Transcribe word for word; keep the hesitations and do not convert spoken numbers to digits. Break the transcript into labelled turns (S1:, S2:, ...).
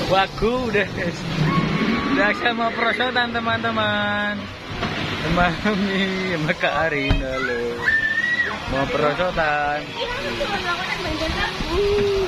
S1: Wagu udah. Udah saya mau perosotan teman-teman. Mami, sama Kak Arina loh. Mau perosotan.